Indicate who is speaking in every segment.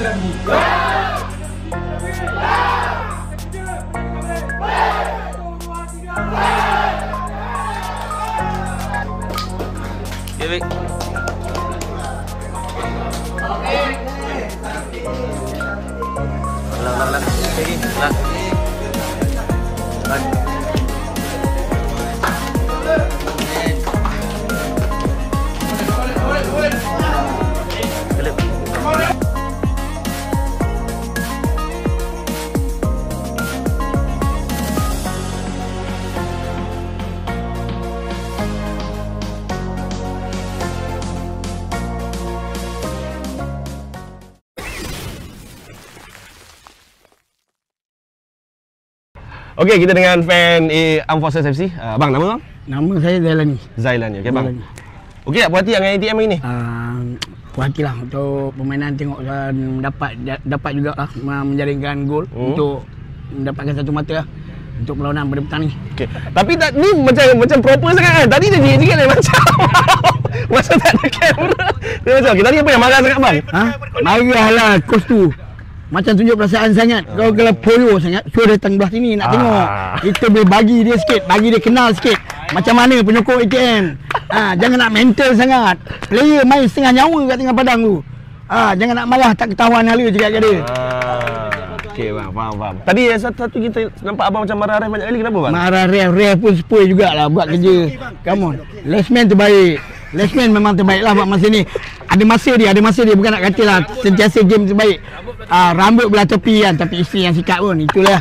Speaker 1: Baik. Lang. Sige, lang. Okey, kita dengan fan Armed Forces FC. Bang, nama bang?
Speaker 2: Nama saya Zailani.
Speaker 1: Zailani, okey bang. Okey, tak puas hati dengan ATM ini?
Speaker 2: Puas hatilah untuk permainan, tengok dapat juga lah menjaringkan gol untuk mendapatkan satu mata lah untuk perlawanan pada petang ni. Okey. Tapi
Speaker 1: ni macam proper sangat kan. Tadi dia sikit ni macam macam tak ada kamera. Dia macam okey, tadi apa yang marah sangat bang?
Speaker 2: Marahlah coach tu. Macam tunjuk perasaan sangat. Kau kalau poyo sangat, suruh datang belah sini nak tengok. Kita boleh bagi dia sikit, bagi dia kenal sikit. Macam mana penyokong ATM. Jangan nak mental sangat. Player main setengah nyawa kat tengah padang tu. Jangan nak marah tak ketahuan hala cakap kat dia.
Speaker 1: Okey bang, faham. Tadi satu kita nampak abang macam marah ref banyak kali, kenapa bang?
Speaker 2: Marah ref pun sepoi jugalah buat kerja. Come on. Last man terbaik. Last man memang terbaik lah buat masa ni. Ada masa dia bukan nak kata lah sentiasa game terbaik. Rambut belah tepi kan, tapi isteri yang sikat pun, itulah.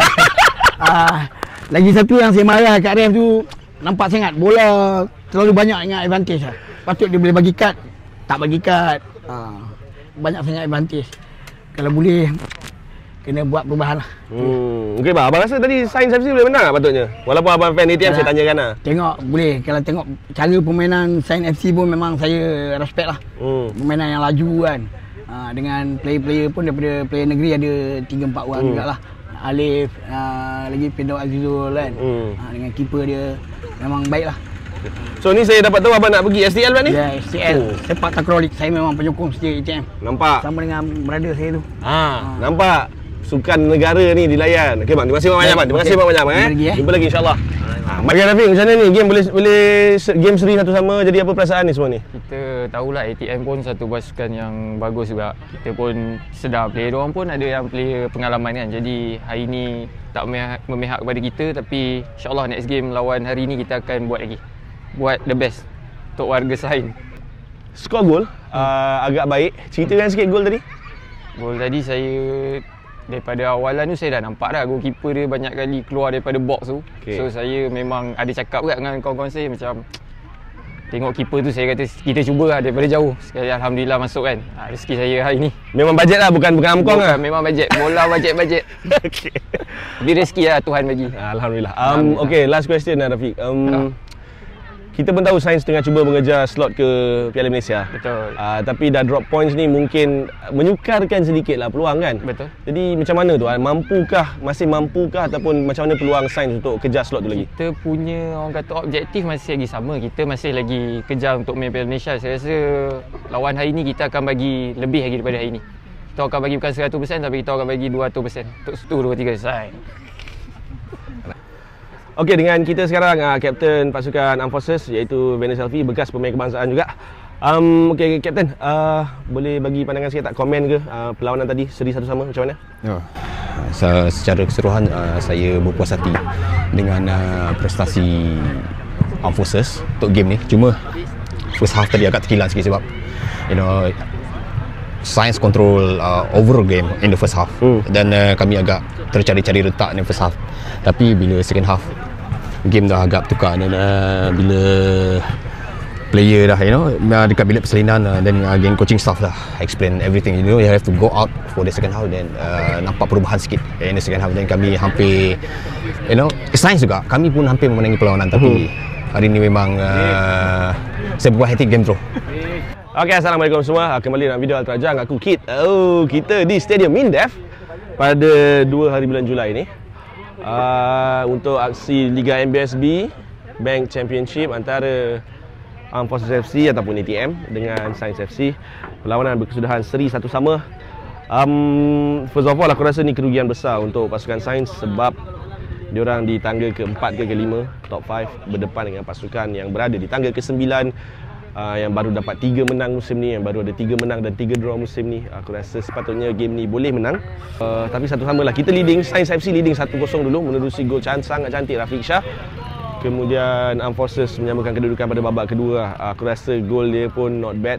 Speaker 2: Lagi satu yang saya marah kat ref tu, nampak sangat bola terlalu banyak dengan advantage lah. Patut dia boleh bagi kad, tak bagi kad. Banyak sangat advantage. Kalau boleh kena buat perubahan lah.
Speaker 1: Okey bang, abang rasa tadi Sains FC boleh menang tak patutnya? Walaupun abang fan ATM, saya tanyakan lah.
Speaker 2: Tengok boleh, kalau tengok cara permainan Sains FC pun memang saya respect lah. Permainan yang laju kan. Dengan player-player pun daripada player negeri ada 3-4 orang jugalah. Alif, lagi Pedro Azizul kan. Dengan keeper dia memang baik lah.
Speaker 1: So ni saya dapat tahu abang nak pergi STL kan ni?
Speaker 2: Ya, STL. Sepak takraw league. Saya memang penyokong setia ATM.
Speaker 1: Nampak?
Speaker 2: Sama dengan brother saya tu.
Speaker 1: Nampak? Sukan negara ni dilayan. Okey bang, terima kasih banyak bang. Terima kasih banyak bang. Jumpa lagi insya-Allah. Bagi Rafiq, macam mana ni? Game boleh game seri satu sama, jadi apa perasaan ni semua ni?
Speaker 3: Kita tahulah ATM pun satu pasukan yang bagus juga. Kita pun sedar player diorang pun ada yang player pengalaman kan. Jadi hari ni tak memihak kepada kita, tapi insya-Allah next game lawan hari ni kita akan buat lagi. Buat the best untuk warga Sahin.
Speaker 1: Skor gol agak baik. Ceritakan sikit gol tadi.
Speaker 3: Gol tadi saya daripada awalan tu saya dah nampak dah goalkeeper dia banyak kali keluar daripada box tu. So saya memang ada cakap juga dengan kawan-kawan saya macam tengok keeper tu, saya kata kita cubalah daripada jauh. Sekali alhamdulillah masuk kan. Rezeki saya hari ni.
Speaker 1: Memang bajet lah, bukan amkong lah.
Speaker 3: Memang bajet. Bola bajet.
Speaker 1: Okey.
Speaker 3: Tapi rezeki lah Tuhan bagi.
Speaker 1: Alhamdulillah. Okey, last question lah Rafiq. Kita pun tahu Sains tengah cuba mengejar slot ke Piala Malaysia.
Speaker 3: Betul.
Speaker 1: Tapi dah drop points ni mungkin menyukarkan sedikitlah peluang kan?
Speaker 3: Betul.
Speaker 1: Jadi macam mana tu? Masih mampukah ataupun macam mana peluang Sains untuk kejar slot tu lagi?
Speaker 3: Kita punya orang kata objektif masih lagi sama. Kita masih lagi kejar untuk main Piala Malaysia. Saya rasa lawan hari ni kita akan bagi lebih lagi daripada hari ni. Kita akan bagi bukan 100% tapi kita akan bagi 200% untuk 1, 2, 3 selesai.
Speaker 1: Okey, dengan kita sekarang Kapten Pasukan Armed Forces iaitu Venus Selfie, bekas pemain kebangsaan juga. Okey, Kapten, boleh bagi pandangan sikit tak, komen ke perlawanan tadi seri satu sama macam mana?
Speaker 4: Secara keseluruhan saya berpuas hati dengan prestasi Armed Forces untuk game ni. Cuma first half tadi agak terkilan sikit sebab Sains control overall game in the first half dan kami agak tercari-cari retak in the first half. Tapi bila second half game dah agak tukar dan bila player dah dekat bilik persalinan dan game coaching staff dah explain everything, you have to go out for the second half, dan nampak perubahan sikit in the second half, dan kami hampir Sains juga kami pun hampir memenangi perlawanan. Tapi hari ni memang saya berbuat hectic game draw.
Speaker 1: Okey, assalamualaikum semua. Kembali dalam video Al-Terajang. Aku Kit. Kita di Stadium Mindef pada 2 hari bulan Julai ni untuk aksi Liga MBSB Bank Championship antara Armed Forces FC ataupun ATM dengan Sains FC. Perlawanan berkesudahan seri satu sama. First of all, aku rasa ni kerugian besar untuk pasukan Sains sebab diorang di tangga ke-4 ke ke-5, top 5, berdepan dengan pasukan yang berada di tangga ke-9 yang baru dapat 3 menang musim ni, yang baru ada 3 menang dan 3 draw musim ni. Aku rasa sepatutnya game ni boleh menang. Tapi satu sama lah, kita leading, Sains FC leading 1-0 dulu menerusi gol sangat cantik Rafiq Shah. Kemudian Armed Forces menyamakan kedudukan pada babak kedua. Aku rasa gol dia pun not bad.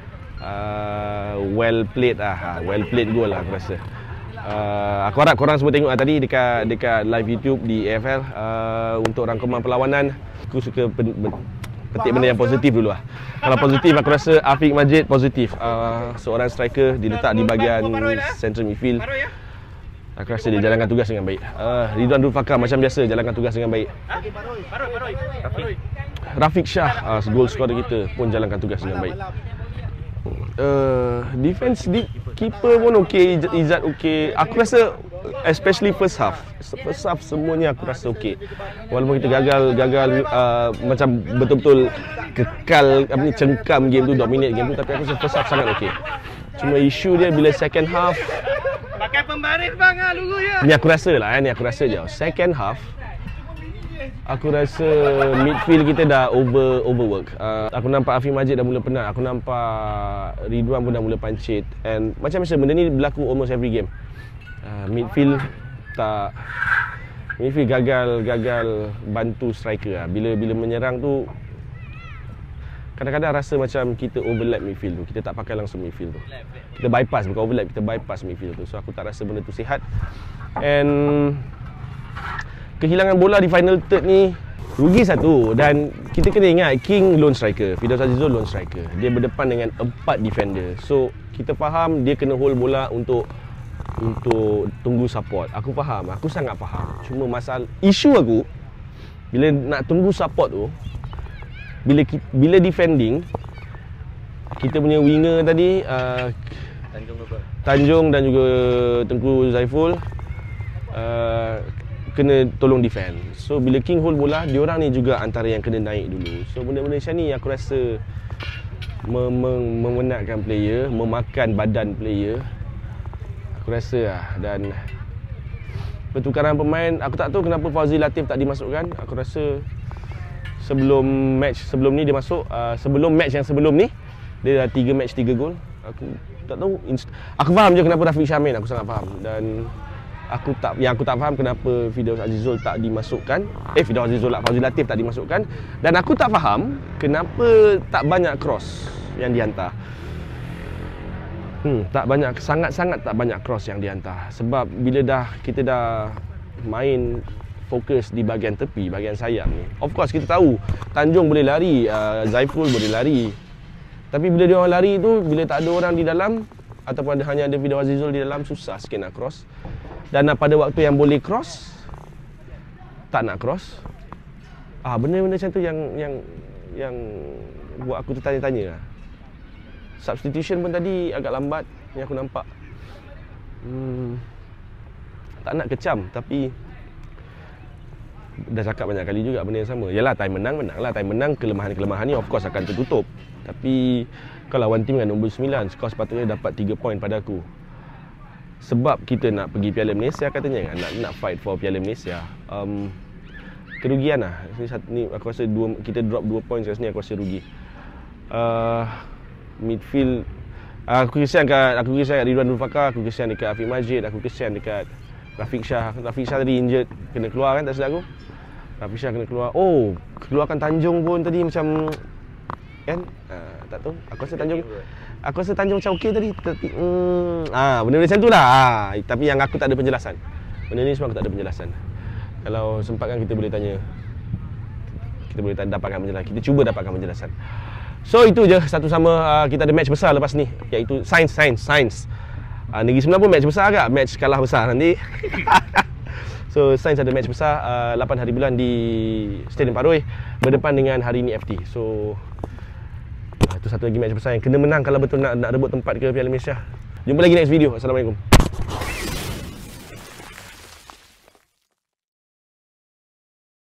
Speaker 1: Well played goal lah aku rasa. Aku harap korang semua tengok tadi dekat live YouTube di AFL untuk rangkuman perlawanan. Aku suka petik benda yang positif dulu lah. Kalau positif aku rasa Afiq Majid positif. Seorang striker diletak di bahagian central midfield. Aku rasa dia jalankan tugas dengan baik. Ridwan Dul Fakar macam biasa jalankan tugas dengan baik. Rafiq Shah, goal scorer kita pun jalankan tugas dengan baik. Defense keeper pun okey, Izzat okey. Aku rasa especially first half semuanya aku rasa okey. Walaupun kita gagal macam betul-betul kekal cengkam game tu, dominate game tu, tapi aku rasa first half sangat okey. Cuma isu dia bila second half pakai pembaris bang dulu ya. Ni aku rasa lah, ni aku rasa je. Second half aku rasa midfield kita dah overwork. Aku nampak Afiq Majid dah mula penat. Aku nampak Ridwan pun dah mula pancit. And macam biasa benda ni berlaku almost every game. Midfield gagal bantu striker lah. Bila menyerang tu kadang-kadang rasa macam kita overlap midfield tu. Kita tak pakai langsung midfield tu. Kita bypass, bukan overlap, kita bypass midfield tu. So aku tak rasa benda tu sihat. And kehilangan bola di final third ni rugi satu. Dan kita kena ingat King lone striker, Firdaus Azizul lone striker. Dia berdepan dengan 4 defender. So kita faham dia kena hold bola untuk tunggu support. Aku faham, aku sangat faham. Cuma masalah isu aku bila nak tunggu support tu, bila defending, kita punya winger tadi Tanjung dan juga Tengku Zaiful kena tolong defend. So bila King hold bola, diorang ni juga antara yang kena naik dulu. So benda-benda macam ni aku rasa memenatkan player, memakan badan player. Aku rasa lah. Dan pertukaran pemain, aku tak tahu kenapa Fauzi Latif tak dimasukkan. Aku rasa sebelum ni dia masuk, sebelum match yang sebelum ni dia dah 3 match 3 gol. Aku tak tahu, aku faham je kenapa Rafiq Shah main, aku sangat faham. Dan aku tak faham kenapa Firdaus Azizul tak dimasukkan. Firdaus Azizul lah, Fauzi Latif tak dimasukkan. Dan aku tak faham kenapa tak banyak cross yang dihantar. Tak banyak, sangat-sangat tak banyak cross yang dihantar. Sebab bila kita dah main fokus di bahagian tepi, bahagian sayap ni, of course kita tahu Tanjung boleh lari, Zaiful boleh lari. Tapi bila dia orang lari tu, bila tak ada orang di dalam ataupun hanya ada Firdaus Azizul di dalam, susah sikit nak cross. Dan pada waktu yang boleh cross, tak nak cross. Benda-benda macam tu yang buat aku tertanya-tanya. Substitution pun tadi agak lambat yang aku nampak. Tak nak kecam, tapi dah cakap banyak kali juga benda yang sama. Yalah, time menang lah. Time menang, kelemahan-kelemahan ni of course akan tertutup. Tapi kalau lawan tim dengan nombor 9, skor sepatutnya dapat 3 poin pada aku. Sebab kita nak pergi Piala Malaysia katanya kan, nak fight for Piala Malaysia. Kerugian lah. Ni aku rasa kita drop 2 poin kat sini, aku rasa rugi. Midfield, aku kesian kat Ridwan Dul Fakar, aku kesian dekat Afiq Majid, aku kesian dekat Rafiq Shah. Rafiq Shah tadi injured, kena keluar kan, tak silap aku. Rafiq Shah kena keluar. Keluarkan Tanjung pun tadi macam kan, tak tahu. Aku rasa Tanjung macam okey tadi, tapi benda-benda macam tu lah. Tapi yang aku tak ada penjelasan. Benda ni semua aku tak ada penjelasan. Kalau sempat kan kita boleh tanya, kita boleh dapatkan penjelasan. Kita cuba dapatkan penjelasan. So itu je, satu sama kita ada match besar lepas ni, iaitu Sains. Negeri Sembilan pun match besar agak, match kalah besar nanti. So Sains ada match besar 8 hari bulan di Stadium Paroi berdepan dengan Hari Ini FT. So itu satu lagi match besar yang kena menang kalau betul nak rebut tempat ke Piala Malaysia. Jumpa lagi next video. Assalamualaikum.